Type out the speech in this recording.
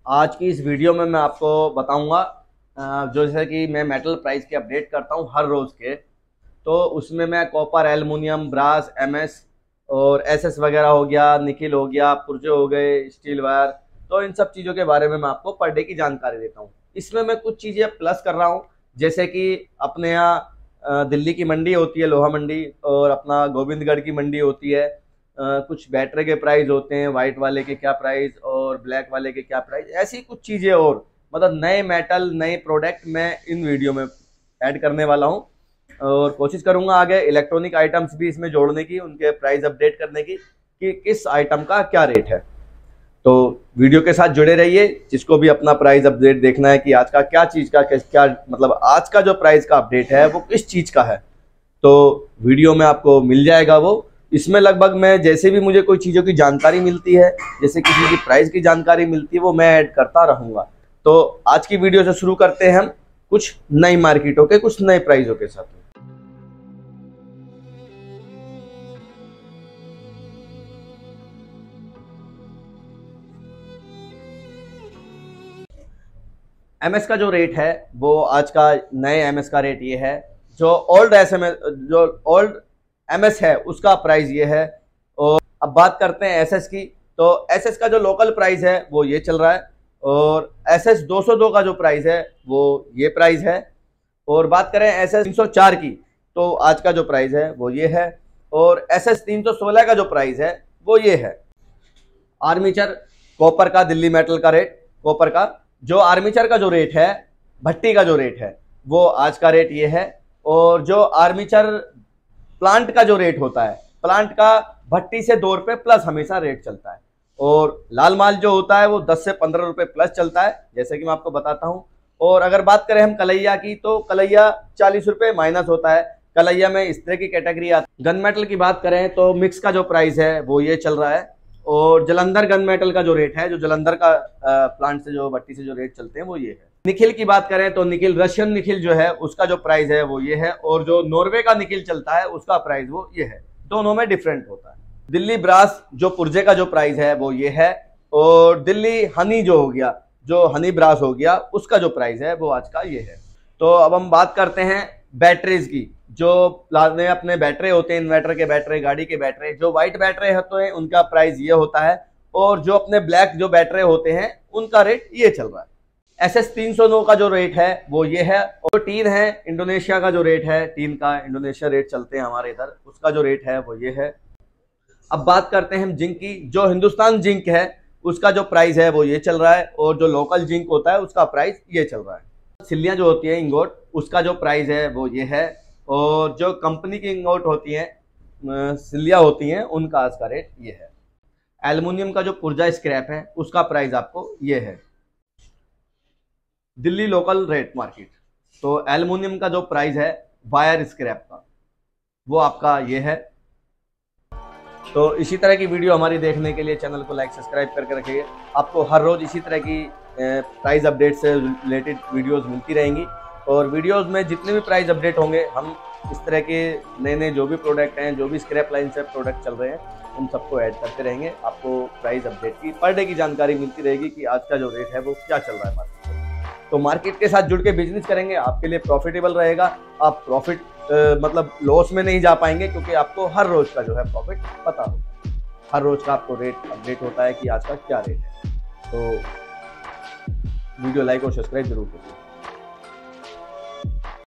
आज की इस वीडियो में मैं आपको बताऊंगा जो जैसे कि मैं मेटल प्राइस के अपडेट करता हूं हर रोज़ के। तो उसमें मैं कॉपर, एल्युमिनियम, ब्रास, एमएस और एसएस वगैरह हो गया, निकिल हो गया, पुर्जे हो गए, स्टील वायर, तो इन सब चीज़ों के बारे में मैं आपको पर डे की जानकारी देता हूँ। इसमें मैं कुछ चीज़ें प्लस कर रहा हूँ, जैसे कि अपने यहाँ दिल्ली की मंडी होती है, लोहा मंडी, और अपना गोविंदगढ़ की मंडी होती है। कुछ बैटरी के प्राइस होते हैं, वाइट वाले के क्या प्राइस और ब्लैक वाले के क्या प्राइस, ऐसी कुछ चीज़ें और मतलब नए मेटल, नए प्रोडक्ट मैं इन वीडियो में ऐड करने वाला हूँ। और कोशिश करूंगा आगे इलेक्ट्रॉनिक आइटम्स भी इसमें जोड़ने की, उनके प्राइस अपडेट करने की कि किस आइटम का क्या रेट है। तो वीडियो के साथ जुड़े रहिए। जिसको भी अपना प्राइस अपडेट देखना है कि आज का क्या चीज़ का क्या मतलब आज का जो प्राइस का अपडेट है वो किस चीज़ का है, तो वीडियो में आपको मिल जाएगा वो। इसमें लगभग मैं जैसे भी मुझे कोई चीज़ों की जानकारी मिलती है, जैसे किसी की प्राइस की जानकारी मिलती है, वो मैं ऐड करता रहूँगा। तो आज की वीडियो से शुरू करते हैं हम कुछ नई मार्केटों के कुछ नए प्राइसों के साथ। एमएस का जो रेट है वो आज का नए एमएस का रेट ये है। जो ओल्ड एमएस है उसका प्राइस ये है। और अब बात करते हैं एसएस की, तो एसएस का जो लोकल प्राइस है वो ये चल रहा है, और एसएस 202 का जो प्राइस है वो ये प्राइस है। और बात करें एसएस 304 की, तो आज का जो प्राइस है वो ये है। और एसएस 316 का जो प्राइस है वो ये है। आर्मीचर कॉपर का, दिल्ली मेटल का रेट, कॉपर का जो आर्मीचर का जो रेट है, भट्टी का जो रेट है वो आज का रेट ये है। और जो आर्मीचर प्लांट का जो रेट होता है, प्लांट का भट्टी से 2 रुपये प्लस हमेशा रेट चलता है। और लाल माल जो होता है वो 10 से 15 रुपये प्लस चलता है, जैसे कि मैं आपको बताता हूँ। और अगर बात करें हम कलैया की, तो कलैया 40 रुपये माइनस होता है। कलैया में इस तरह की कैटेगरी आती है। गन मेटल की बात करें तो मिक्स का जो प्राइस है वो ये चल रहा है। और जलंधर गन मेटल का जो रेट है, जो जलंधर का प्लांट से जो भट्टी से जो रेट चलते हैं वो ये है। निकिल की बात करें तो निकिल, रशियन निकिल जो है उसका जो प्राइस है वो ये है। और जो नॉर्वे का निकिल चलता है उसका प्राइस वो ये है। दोनों में डिफरेंट होता है। दिल्ली ब्रास जो पुर्जे का जो प्राइस है वो ये है। और दिल्ली हनी जो हो गया, जो हनी ब्रास हो गया, उसका जो प्राइस है वो आज का ये है। तो अब हम बात करते हैं बैटरीज की। जो लाने अपने बैटरी होते हैं, इन्वर्टर के बैटरी, गाड़ी के बैटरी, जो व्हाइट बैटरी होते हैं उनका प्राइस ये होता है। और जो अपने ब्लैक जो बैटरी होते हैं उनका रेट ये चल रहा है। एसएस 309 का जो रेट है वो ये है। और टीन है, इंडोनेशिया का जो रेट है, टीन का इंडोनेशिया रेट चलते हैं हमारे इधर, उसका जो रेट है वो ये है। अब बात करते हैं हम जिंक की। जो हिंदुस्तान जिंक है उसका जो प्राइस है वो ये चल रहा है। और जो लोकल जिंक होता है उसका प्राइस ये चल रहा है। सिल्लियाँ जो होती है इंगोट, उसका जो प्राइस है वो ये है। और जो कंपनी की इंगोट होती हैं, सिल्लियाँ होती हैं, उनका आज का रेट ये है। एल्युमिनियम का जो पुर्जा स्क्रैप है उसका प्राइस आपको ये है। दिल्ली लोकल रेट मार्केट, तो एल्युमिनियम का जो प्राइस है वायर स्क्रैप का वो आपका ये है। तो इसी तरह की वीडियो हमारी देखने के लिए चैनल को लाइक, सब्सक्राइब करके रखिए। आपको हर रोज इसी तरह की प्राइस अपडेट से रिलेटेड वीडियोस मिलती रहेंगी। और वीडियोस में जितने भी प्राइस अपडेट होंगे, हम इस तरह के नए नए जो भी प्रोडक्ट हैं, जो भी स्क्रैप लाइन से प्रोडक्ट चल रहे हैं, उन सबको ऐड करते रहेंगे। आपको प्राइस अपडेट की पर डे की जानकारी मिलती रहेगी कि आज का जो रेट है वो क्या चल रहा है मार्केट में। तो मार्केट के साथ जुड़ के बिजनेस करेंगे, आपके लिए प्रॉफिटेबल रहेगा। आप प्रॉफिट मतलब लॉस में नहीं जा पाएंगे, क्योंकि आपको हर रोज का जो है प्रॉफिट पता होगा। हर रोज का आपको रेट अपडेट होता है कि आज का क्या रेट है। तो वीडियो लाइक और सब्सक्राइब जरूर करिए।